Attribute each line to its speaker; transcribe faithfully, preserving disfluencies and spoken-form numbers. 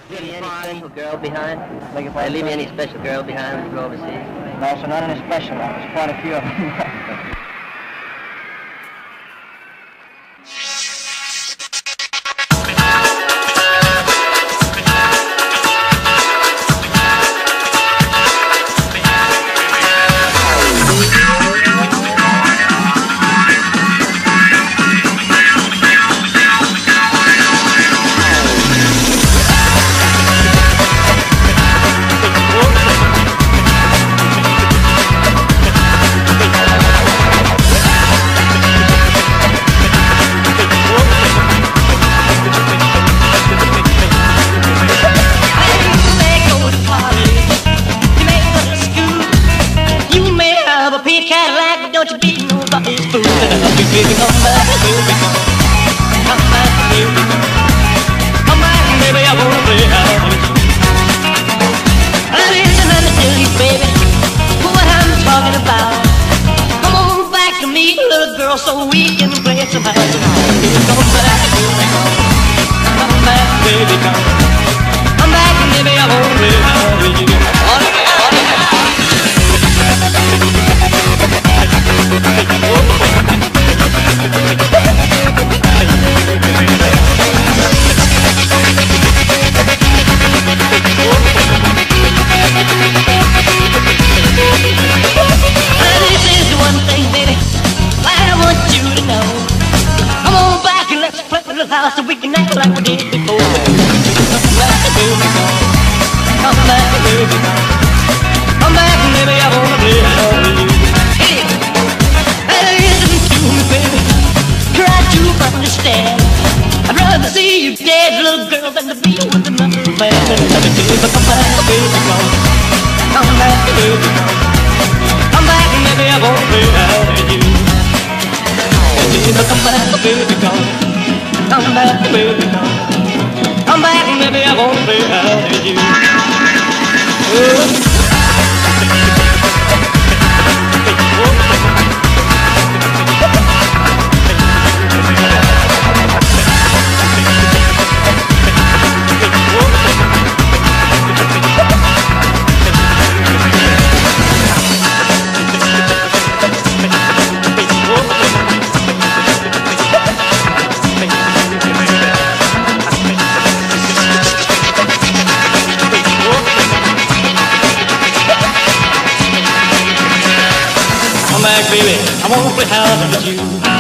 Speaker 1: Leave any special girl behind? Did you leave any special girl behind when you go overseas?
Speaker 2: No, so not any special. There's quite a few of them.
Speaker 3: Don't you be nobody's fool. Baby, come back, baby, come back, baby, come back, baby, I wanna play out with you. Listen, let me tell you, baby, what I'm talking about. Come on back to me, little girl, so we can play somehow. Come back, baby, come back, baby, come, come back, baby, I wanna play out with you. So we can act like we did before. Come back, baby, come back, baby, come back, baby, I wanna play out with you. Hey, hey, listen to me, baby, try to understand. I'd rather see you dead, little girl, than to be with another man. Let me tell you, come back, baby, come back, baby, come back, baby, I wanna play out with you. Come back, baby, come. Come back, baby, come. Come back, baby, I wanna play out with you. Oh. Baby, I wanna play house with you.